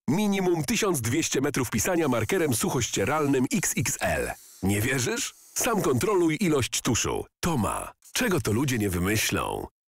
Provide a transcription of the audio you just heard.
Minimum 1200 metrów pisania markerem suchościeralnym XXL. Nie wierzysz? Sam kontroluj ilość tuszu. Toma. Czego to ludzie nie wymyślą?